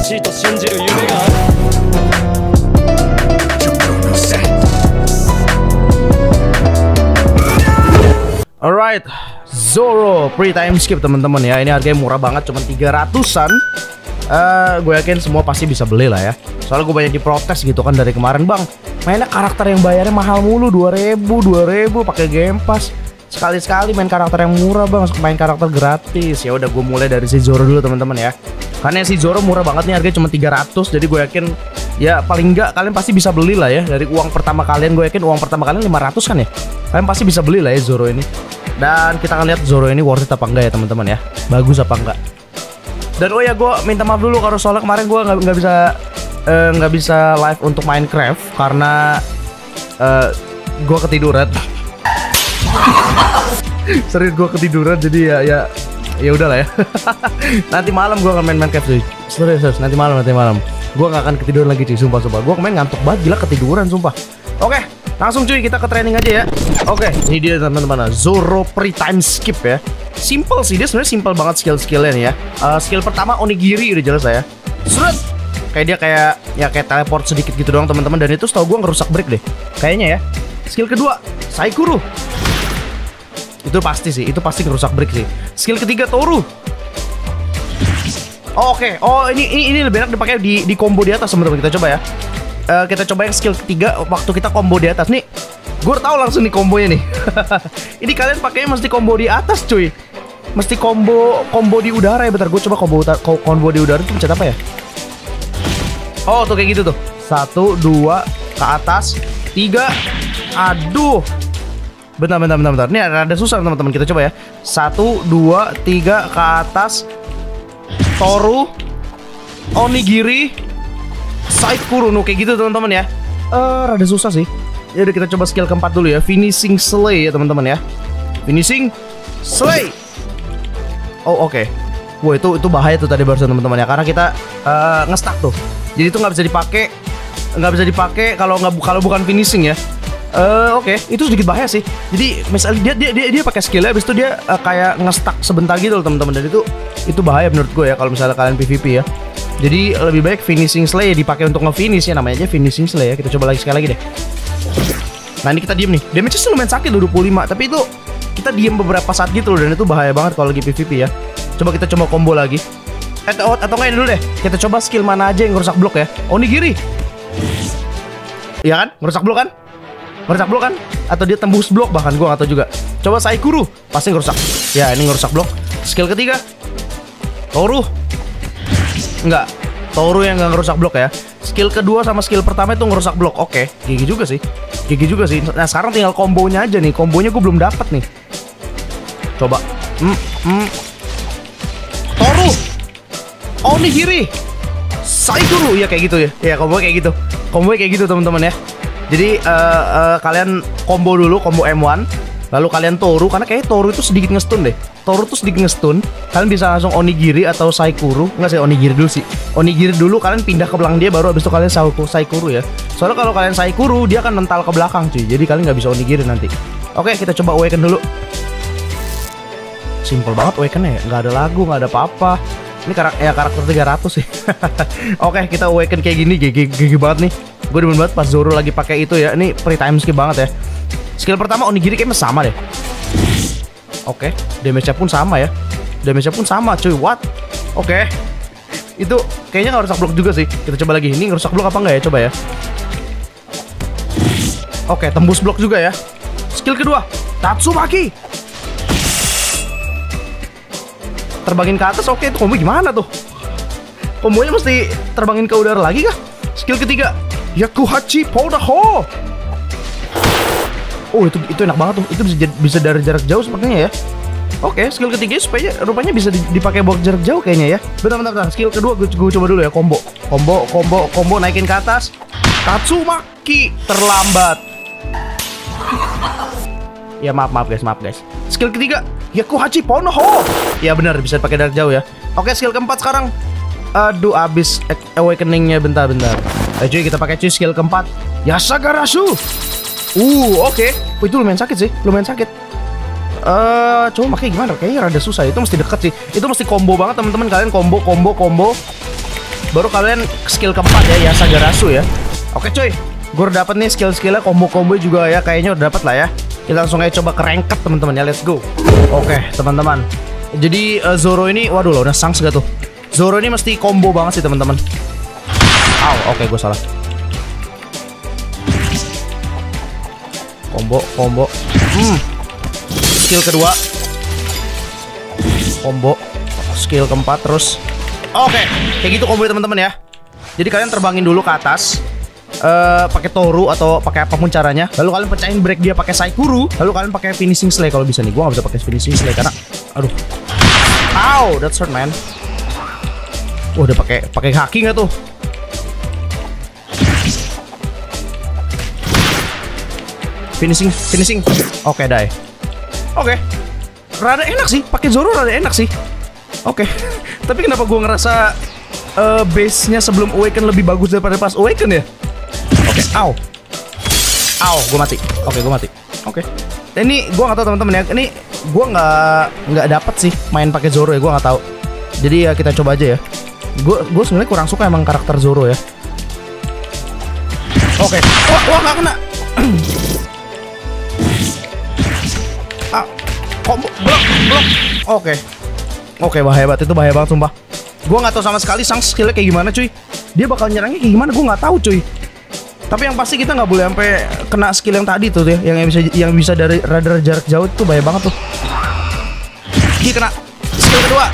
しいと信じる夢がある。 Alright, Zoro free time skip teman-teman ya. Ini harganya murah banget, cuma 300-an. Gue yakin semua pasti bisa beli lah ya. Soalnya gue banyak diprotes gitu kan dari kemarin, bang. Mainnya karakter yang bayarnya mahal mulu, 2000 pakai Game Pass. Sekali-sekali main karakter yang murah bang, main karakter gratis. Ya udah gue mulai dari si Zoro dulu teman-teman ya. Karena si Zoro murah banget nih, harganya cuma 300. Jadi gue yakin ya paling enggak kalian pasti bisa beli lah ya. Dari uang pertama kalian, gue yakin uang pertama kalian 500 kan ya. Kalian pasti bisa beli lah ya Zoro ini. Dan kita akan lihat Zoro ini worth it apa enggak ya teman-teman ya. Bagus apa enggak. Dan oh ya, gue minta maaf dulu kalau soalnya kemarin gue nggak bisa live untuk Minecraft karena gue ketiduran. Serius gue ketiduran, jadi ya udahlah ya. Nanti malam gue akan main Minecraft cuy. Serius nanti malam gue nggak akan ketiduran lagi cuy, sumpah. Gue kemarin ngantuk banget, gila ketiduran sumpah. Oke, langsung cuy kita ke training aja ya. Oke, ini dia teman-teman, Zoro free time skip ya. Simple sih, dia sebenarnya simple banget skill-skillnya nih ya. Skill pertama onigiri udah jelas lah ya. Seret. Kayak dia kayak teleport sedikit gitu doang teman-teman, dan itu setahu gue ngerusak break deh. Kayaknya ya. Skill kedua, Saikuru. Itu pasti sih, itu pasti ngerusak break sih. Skill ketiga Toru. Oke. Oh, ini lebih enak dipakai di combo di atas teman-teman. Kita coba ya. Kita coba yang skill ketiga waktu kita combo di atas nih. Gue tahu langsung nih kombonya nih. Ini kalian pakainya mesti combo di atas cuy. Mesti combo di udara ya. Bentar gue coba combo di udara itu pencet apa ya? Oh tuh kayak gitu tuh. 1, 2 ke atas, 3. Aduh. Bentar. Ini ada susah teman-teman. Kita coba ya. 1, 2, 3 ke atas. Toru, onigiri, Saikuru, kayak gitu teman-teman ya. Rada susah sih. Ya udah kita coba skill keempat dulu ya. Finishing Slay ya teman-teman ya. Finishing Slay. Oh oke. Wah itu bahaya tuh tadi barusan teman-teman ya. Karena kita nge-stuck tuh. Jadi itu nggak bisa dipakai kalau bukan finishing ya. Oke, itu sedikit bahaya sih. Jadi misalnya dia pakai skillnya, habis itu dia kayak nge-stuck sebentar gitu loh teman-teman. Dan itu bahaya menurut gue ya kalau misalnya kalian PvP ya. Jadi lebih baik finishing slay ya dipakai untuk nge-finish ya, namanya aja finishing slay ya. Kita coba lagi sekali lagi deh. Nah ini kita diem nih. Damage-nya sih lumayan sakit loh 25, tapi itu kita diem beberapa saat gitu loh, dan itu bahaya banget kalau lagi PvP ya. Coba kita coba combo lagi. Atau enggak ini dulu deh. Kita coba skill mana aja yang ngerusak blok ya. Onigiri. Iya kan? Ngerusak blok kan? Atau dia tembus blok bahkan, gue gak tau juga. Coba Saikuru, pasti ngerusak. Ya ini ngerusak blok. Skill ketiga Toru. Enggak, Toru yang gak ngerusak blok ya. Skill kedua sama skill pertama itu ngerusak blok. Oke, GG juga sih. Nah sekarang tinggal kombonya aja nih. Kombonya gue belum dapat nih. Coba Toru, onigiri, Saikuru. Ya kayak gitu ya. Ya kombonya kayak gitu teman-teman ya. Jadi kalian combo dulu, combo M1. Lalu kalian Toru, karena kayaknya Toru itu sedikit ngestun deh. Kalian bisa langsung onigiri atau Saikuru. Enggak sih, onigiri dulu sih. Onigiri dulu, kalian pindah ke belakang dia, baru abis itu kalian Saikuru ya. Soalnya kalau kalian Saikuru, dia akan mental ke belakang cuy. Jadi kalian nggak bisa onigiri nanti. Oke, kita coba awaken dulu. Simple banget awakennya ya. Nggak ada lagu, nggak ada apa-apa. Ini karakter 300 sih. Oke, kita awaken kayak gini, GG banget nih. Gue demen banget pas Zoro lagi pakai itu ya. Ini free time skip banget ya. Skill pertama onigiri kayaknya sama deh. Oke, damage-nya pun sama ya. Cuy, what? Oke. Itu kayaknya nggak rusak blok juga sih. Kita coba lagi. Ini ngerusak blok apa nggak ya? Coba ya. Oke, tembus blok juga ya. Skill kedua Tatsumaki. Terbangin ke atas. Oke, itu combo gimana tuh? Kombonya mesti terbangin ke udara lagi kah? Skill ketiga Yakuhachi Podaho. Oh itu enak banget tuh. Itu bisa dari jarak jauh sepertinya ya. Oke, skill ketiga supaya rupanya bisa dipakai buat jarak jauh kayaknya ya. Bentar. Skill kedua gue coba dulu ya. Combo naikin ke atas. Tatsumaki terlambat. Ya maaf guys. Skill ketiga Yakuhachi Ponoho. Ya benar, bisa dipakai jarak jauh ya. Oke, skill keempat sekarang. Aduh, abis awakeningnya. Bentar. Cuy, kita pakai cuy skill keempat Yasagarasu. Oke. Itu lumayan sakit sih. Coba makanya gimana? Kayaknya rada susah. Itu mesti deket sih. Itu mesti combo banget teman-teman. Kalian combo. baru kalian skill keempat ya Yasagarasu ya. Oke cuy, gue udah dapet nih skill-skillnya, combo-combo juga ya, kayaknya udah dapet lah ya. Kita langsung aja coba ke ranked teman-teman ya, let's go. Oke teman-teman, jadi Zoro ini, waduh lo udah sangs gak tuh? Zoro ini mesti combo banget sih teman-teman. Oke gue salah. Combo. Skill kedua, combo. Skill keempat terus. Oke, kayak gitu combo teman-teman ya. Jadi kalian terbangin dulu ke atas, pakai Toru atau pakai apapun caranya. Lalu kalian pecahin break dia pakai Saikuru. Lalu kalian pakai finishing slay kalau bisa nih. Gua nggak bisa pakai finishing slay karena, aduh, that's hurt man. Udah pakai haki nggak tuh? Finishing. Oke, die. Oke, rada enak sih. Pakai Zoro rada enak sih. Oke, tapi kenapa gua ngerasa base-nya sebelum Awaken lebih bagus daripada pas Awaken ya? Oke, gue mati. Oke, gue mati. Oke. Ini gue nggak tahu teman-teman ya. Ini gue nggak dapet sih main pakai Zoro ya. Gue nggak tahu. Jadi ya kita coba aja ya. Gue sebenarnya kurang suka emang karakter Zoro ya. Oke. Wah nggak kena. Blok. Oke, bahaya banget, itu bahaya banget sumpah. Gue nggak tahu sama sekali sang skillnya kayak gimana cuy. Dia bakal nyerangnya kayak gimana, gue nggak tahu cuy. Tapi yang pasti kita nggak boleh sampai kena skill yang tadi tuh ya, yang bisa dari radar jarak jauh itu bahaya banget tuh. Dia kena skill kedua.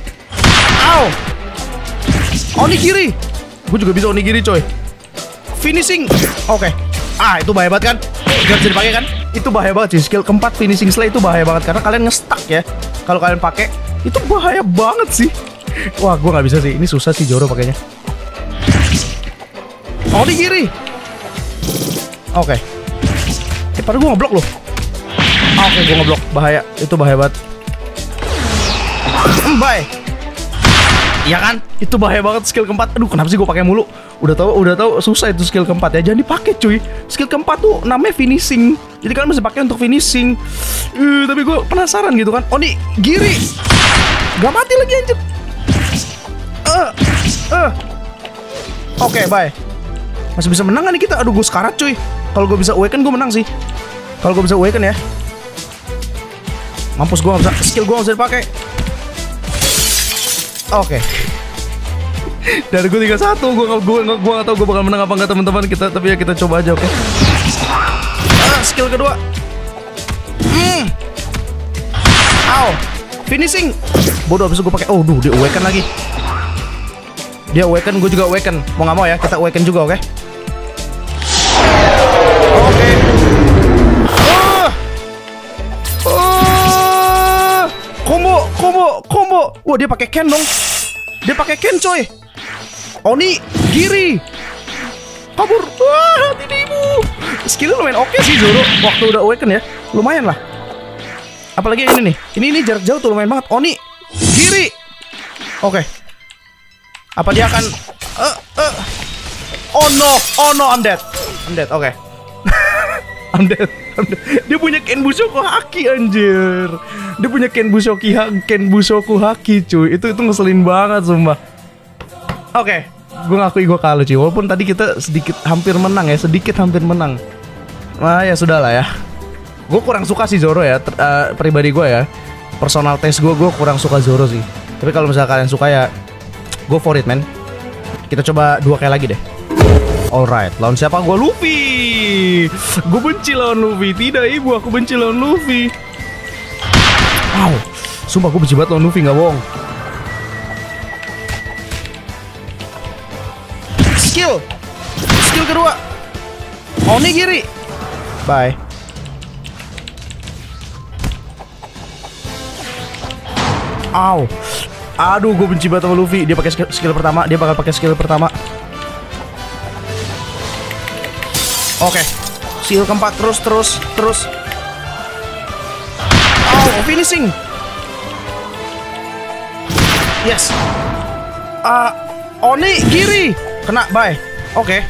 Onigiri. Gue juga bisa onigiri coy. Finishing. Oke. Itu bahaya banget kan? Gak bisa dipakai kan? Itu bahaya banget sih. Skill keempat finishing slay itu bahaya banget karena kalian nge-stuck ya. Kalau kalian pakai itu bahaya banget sih. Wah, gue nggak bisa sih. Ini susah sih Zoro pakainya. Onigiri. Oke. Padahal gue ngeblok loh. Oke, gue ngeblok. Bahaya. Itu bahaya banget. Bye. Iya kan? Itu bahaya banget skill keempat. Aduh, kenapa sih gue pakai mulu? Udah tahu susah itu skill keempat ya. Jangan dipakai cuy. Skill keempat tuh namanya finishing. Jadi kalian bisa pakai untuk finishing. Tapi gue penasaran gitu kan. Onigiri. Gak mati lagi anjir. Oke, bye. Masih bisa menang gak nih kita? Aduh, gue sekarat cuy. Kalau gue bisa Awaken gue menang sih. Kalau gue bisa Awaken ya. Mampus, gue gak bisa. Skill gue gak bisa dipakai. Oke. Dari gue 3-1. Gue gak tau gue bakal menang apa enggak teman-teman kita. Tapi ya kita coba aja, oke. Skill kedua. Finishing. Bodoh, abis itu gue pakai. Dia Awaken lagi. Dia Awaken, gue juga Awaken. Mau gak mau ya, kita Awaken juga, oke? Oke. Combo. Wah, dia pakai Ken dong. Dia pakai Ken coy. Onigiri. Kabur. Wah, tidimu. Skillnya lumayan oke sih Zoro. Waktu udah Awaken ya, lumayan lah. Apalagi ini nih. Ini jarak jauh tuh lumayan banget. Onigiri. Oke. Apa dia akan Oh no, I'm dead. Oke. I'm dead. Dia punya Ken Bushoku Haki anjir. Dia punya Ken Bushoku Haki cuy. Itu ngeselin banget sumpah. Oke, gue ngakui gue kalah cuy. Walaupun tadi kita sedikit hampir menang. Nah ya sudah lah ya. Gue kurang suka sih Zoro ya. Pribadi gue ya. Personal taste gue kurang suka Zoro sih. Tapi kalau misalnya kalian suka ya, go for it man. Kita coba 2 kali lagi deh. Alright, lawan siapa? Gue Luffy. Gue benci lawan Luffy. Tidak ibu, aku benci lawan Luffy. Sumpah gue benci banget lawan Luffy, gak bohong. Skill kedua. Onigiri. Bye. Aduh, gue benci banget sama Luffy. Dia pakai skill pertama. Dia bakal pakai skill pertama. Oke. Skill keempat terus. Finishing. Yes. Onigiri. Kena, bye. Oke.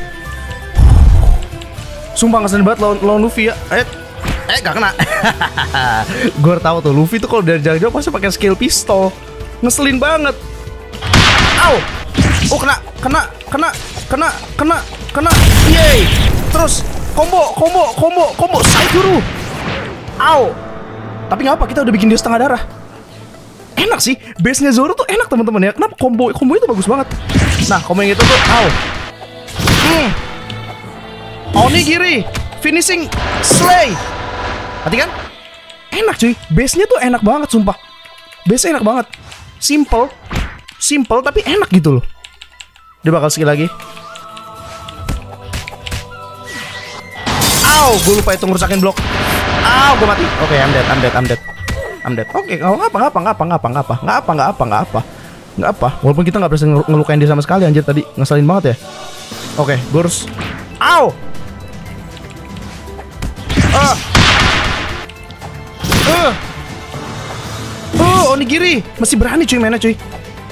Sumpah ngeselin banget lawan Luffy ya. Gak kena. Gue tahu tuh Luffy tuh kalau dari jarak jauh pasti pakai skill pistol. Ngeselin banget. Kena. kena. Yeay. Terus combo Saikuru. Au. Tapi nggak apa, kita udah bikin dia setengah darah. Enak sih, base-nya Zoro tuh enak teman-teman ya. Kenapa combo itu bagus banget. Nah, combo yang itu tuh, au. Onigiri, finishing slay. Berarti kan? Enak cuy, base-nya tuh enak banget sumpah. Base-nya enak banget. Simple tapi enak gitu loh. Dia bakal skill lagi. Au, gue lupa itu ngerusakin blok. Au, gue mati. Oke, I'm dead. Oke, nggak apa. Walaupun kita nggak bisa ngelukain dia sama sekali anjir tadi, ngeselin banget ya. Oke, gue harus. Au. Onigiri masih berani cuy mainnya cuy.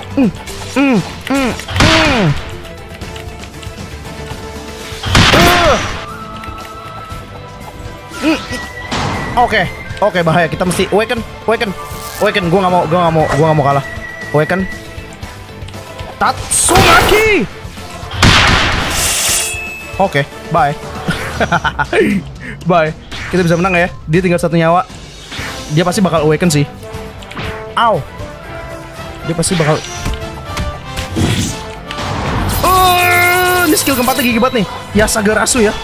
Oke, bahaya. Kita mesti awaken. Gua nggak mau kalah. Awaken. Tatsumaki. Oke, bye. Bye. Kita bisa menang ya. Dia tinggal 1 nyawa. Dia pasti bakal awaken sih. Au. Dia pasti bakal. Ini skill keempatnya gigi banget nih. Yasagarasu ya.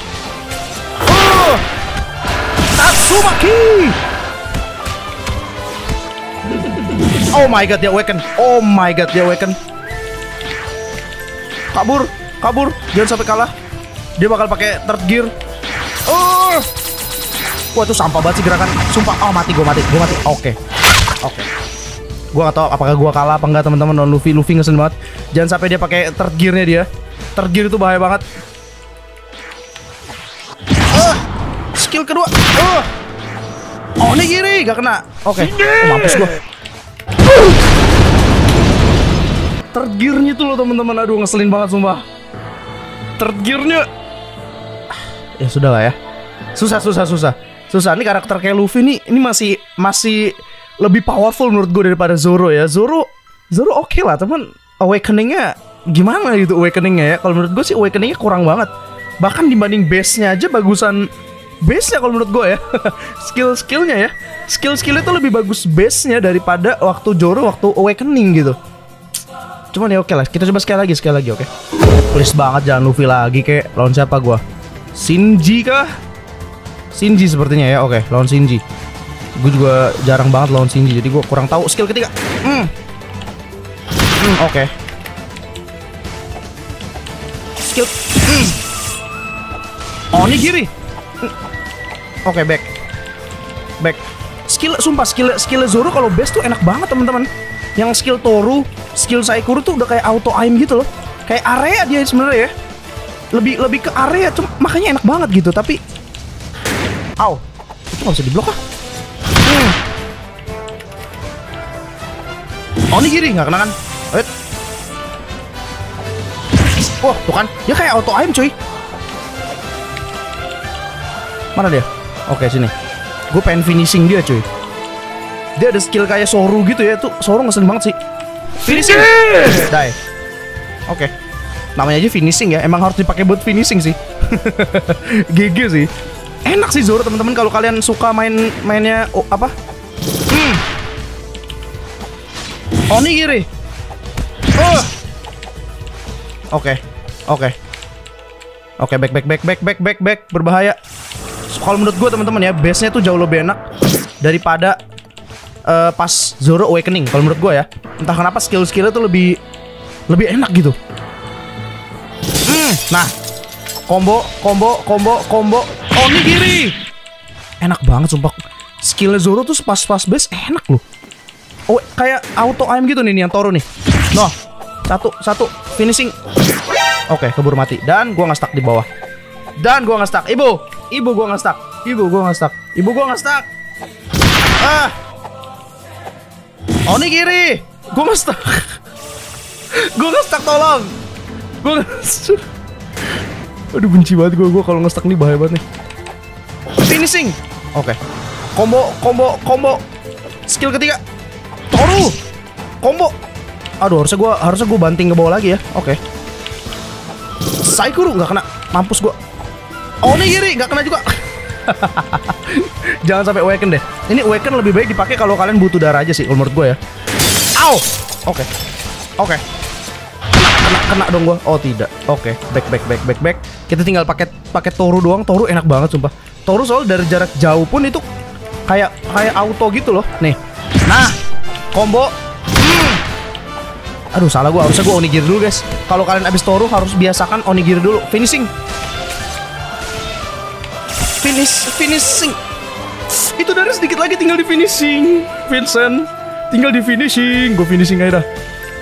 Tatsumaki. Oh my god, dia awaken. Kabur. Jangan sampai kalah. Dia bakal pakai third gear. Wah, itu sampah banget sih gerakan. Sumpah. Oh, mati. Oke. Gua gak tahu apakah gua kalah apa enggak teman-teman. Non Luffy ngeselin banget. Jangan sampai dia pakai third gear-nya dia. Third gear itu bahaya banget. Skill kedua. Onigiri gak kena. Oke. Mampus gua. Third gear-nya tuh loh teman-teman. Aduh, ngeselin banget sumpah. Third gear-nya. Ya sudah lah ya. Susah. Ini karakter kayak Luffy nih, ini masih lebih powerful menurut gue daripada Zoro ya. Zoro oke lah, teman. Awakening-nya gimana gitu awakening-nya ya? Kalau menurut gue sih awakening-nya kurang banget. Bahkan dibanding base-nya aja bagusan base-nya kalau menurut gue ya. Skill-skillnya ya. Skill-skillnya tuh lebih bagus base-nya daripada waktu Zoro waktu awakening gitu. Cuman ya oke lah, kita coba sekali lagi oke. Please banget jangan Luffy lagi kayak lawan siapa gue? Shinji kah? Shinji sepertinya ya. Oke, lawan Shinji. Gue juga jarang banget lawan Shinji, jadi gue kurang tahu skill ketiga. Oke. Skill. Onigiri. Oke, back. Skill Zoro kalau base tuh enak banget teman-teman. Yang skill Toru, skill Saikuru tuh udah kayak auto aim gitu loh. Kayak area dia sebenarnya ya. Lebih ke area, makanya enak banget gitu. Tapi au, itu gak bisa diblok ah. Onigiri gak kena kan? Wah, tuh kan, dia kayak auto aim cuy. Mana dia? Oke, sini. Gue pengen finishing dia cuy. Dia ada skill kayak Soru gitu ya. Tuh Soru ngeselin banget sih. Finishing. Die. Oke. Namanya aja finishing ya. Emang harus dipakai buat finishing sih. GG sih. Enak sih Zoro teman-teman kalau kalian suka mainnya apa? Onigiri. Oke, back. Berbahaya. Kalau menurut gue teman-teman ya, base-nya tuh jauh lebih enak daripada pas Zoro Awakening. Kalau menurut gue ya, entah kenapa skill-skillnya tuh lebih enak gitu. Nah, combo. Onigiri. Enak banget sumpah. Skillnya Zoro tuh pas base enak loh. Oh, kayak auto aim gitu nih yang Toru nih. Noh, satu finishing. Oke, keburu mati. Dan gua nggak stuck di bawah. Ibu gua nggak stuck. Onigiri. Gua nggak stuck, tolong. Aduh, benci banget gua kalau nge-stuck nih, bahaya banget nih. Finishing. Oke. Combo. Skill ketiga. Toru. Combo. Aduh, harusnya gua banting ke bawah lagi ya. Oke. Saikuru nggak kena, mampus gua. Onigiri nggak kena juga. Jangan sampai awaken deh. Ini awaken lebih baik dipakai kalau kalian butuh darah aja sih, kalau menurut gue ya. Au, oke. Kena dong gue. Oh tidak. Oke, back. Kita tinggal pakai Toru doang. Toru enak banget sumpah. Toru soal dari jarak jauh pun itu kayak auto gitu loh. Nih. Nah, combo. Aduh, salah gue. Harusnya gue onigiri dulu guys. Kalau kalian abis Toru harus biasakan onigiri dulu. Finishing. Itu darah sedikit lagi, tinggal di finishing. Vincent, tinggal di finishing. Gue finishing aja dah.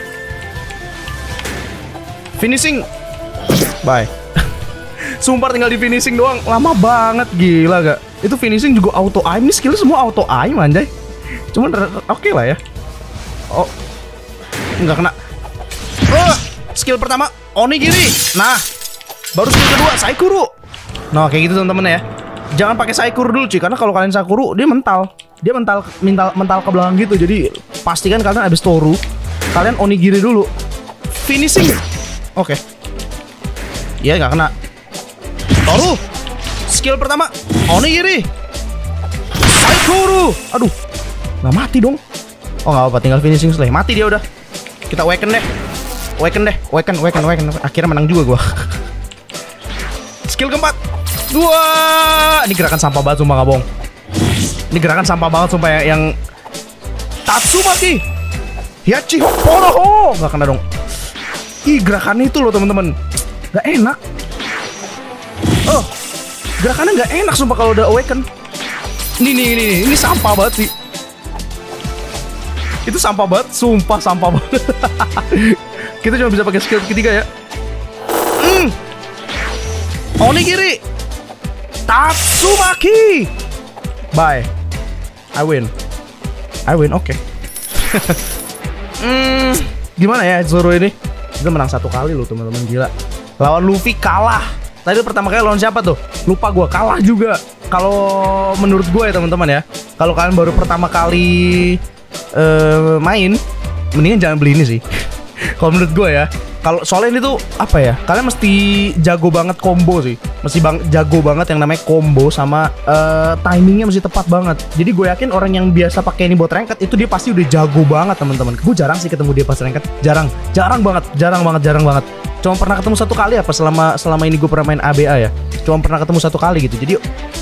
Finishing. Bye. Sumpah tinggal di finishing doang. Lama banget, gila gak? Itu finishing juga auto aim. Ini skill semua auto aim anjay. Cuman oke lah ya. Oh, nggak kena. Skill pertama onigiri. Nah, baru skill kedua Saikuru. Nah kayak gitu teman-teman ya. Jangan pakai Saikuru dulu cuy, karena kalau kalian Saikuru dia mental ke belakang gitu. Jadi pastikan kalian abis Toru kalian onigiri dulu. Finishing. Oke. Iya nggak kena. Toru. Skill pertama onigiri. Saikuru. Aduh. Nggak mati dong. Oh nggak apa, tinggal finishing selesai. Mati dia udah. Kita awaken deh. Awaken. Akhirnya menang juga gua. Skill keempat. Wah, ini gerakan sampah banget sumpah, gak bohong. Ini gerakan sampah banget sumpah ya, yang Tatsumaki Hiachi Poroho. Gak kena dong. Ih, gerakan itu loh teman-teman. Gak enak. Oh, gerakannya gak enak sumpah kalau udah awaken. Ini sampah banget sih. Itu sampah banget, sumpah sampah banget. Kita cuma bisa pakai skill ketiga ya. Onigiri Tatsumaki. Bye. I win, oke. Gimana ya Zoro ini? Kita menang 1 kali loh teman-teman, gila. Lawan Luffy kalah. Tadi pertama kali lawan siapa tuh? Lupa gue, kalah juga. Kalau menurut gue ya teman-teman ya, kalau kalian baru pertama kali main, mendingan jangan beli ini sih. Kalau menurut gue ya, kalau soalnya ini tuh apa ya, kalian mesti jago banget combo sih, jago banget yang namanya combo sama timingnya mesti tepat banget. Jadi gue yakin orang yang biasa pakai ini buat ranked itu dia pasti udah jago banget teman-teman. Gue jarang sih ketemu dia pas ranked, jarang banget. Cuma pernah ketemu 1 kali apa selama ini gue pernah main ABA ya. Cuma pernah ketemu 1 kali gitu. Jadi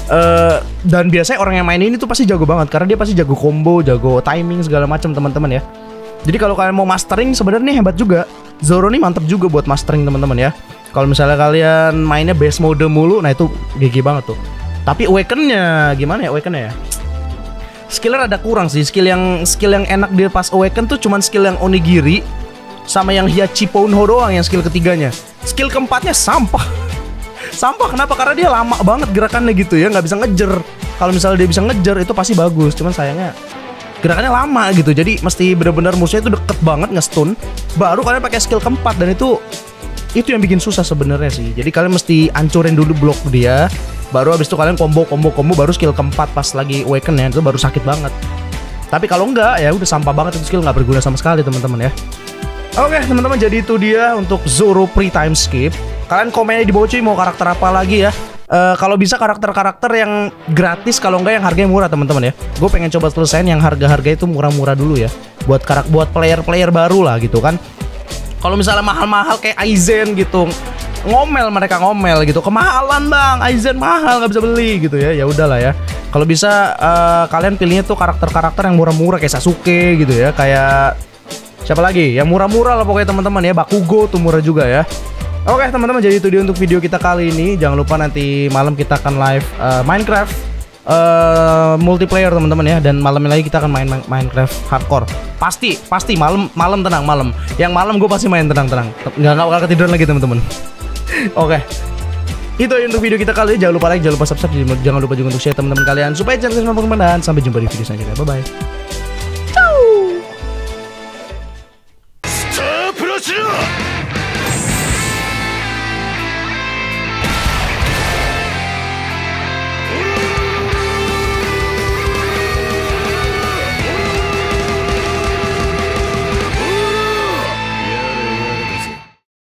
dan biasanya orang yang main ini tuh pasti jago banget karena dia pasti jago combo, jago timing segala macam teman-teman ya. Jadi kalau kalian mau mastering sebenarnya hebat juga. Zoro nih mantep juga buat mastering teman-teman ya. Kalau misalnya kalian mainnya base mode mulu, nah itu GG banget tuh. Tapi awakennya gimana ya awakennya ya? Skillnya ada kurang sih. Skill yang enak dia pas awaken tuh cuman skill yang onigiri sama yang Hiachi Pounho doang yang skill ketiganya. Skill keempatnya sampah. Sampah kenapa? Karena dia lama banget gerakannya gitu ya, nggak bisa ngejer. Kalau misalnya dia bisa ngejer itu pasti bagus. Cuman sayangnya gerakannya lama gitu, jadi mesti bener-bener musuhnya itu deket banget nge-stun, baru kalian pakai skill keempat, dan itu yang bikin susah sebenarnya sih. Jadi kalian mesti hancurin dulu blok dia, baru habis itu kalian combo baru skill keempat pas lagi awaken ya, itu baru sakit banget. Tapi kalau enggak ya udah sampah banget, itu skill nggak berguna sama sekali teman-teman ya. Oke teman-teman, jadi itu dia untuk Zoro pre-time skip. Kalian komennya di bawah cuy, mau karakter apa lagi ya. Kalau bisa karakter-karakter yang gratis, kalau enggak yang harganya murah teman-teman ya. Gue pengen coba selesain yang harga-harga itu murah-murah dulu ya, buat player-player baru lah gitu kan. Kalau misalnya mahal-mahal kayak Aizen gitu, mereka ngomel gitu, kemahalan bang, Aizen mahal nggak bisa beli gitu ya. Ya udahlah ya. Kalau bisa kalian pilihnya tuh karakter-karakter yang murah-murah kayak Sasuke gitu ya, kayak siapa lagi yang murah-murah lah pokoknya teman-teman ya. Bakugo tuh murah juga ya. Oke teman-teman, jadi itu dia untuk video kita kali ini. Jangan lupa nanti malam kita akan live Minecraft multiplayer teman-teman ya. Dan malamnya lagi kita akan main Minecraft hardcore. Pasti malam tenang malam. Yang malam gue pasti main tenang. Nggak bakal ketiduran lagi teman-teman. Oke. Itu untuk video kita kali ini. Jangan lupa like, jangan lupa subscribe, jangan lupa juga untuk share teman-teman kalian supaya jangan sampai jumpa di video selanjutnya. Bye bye.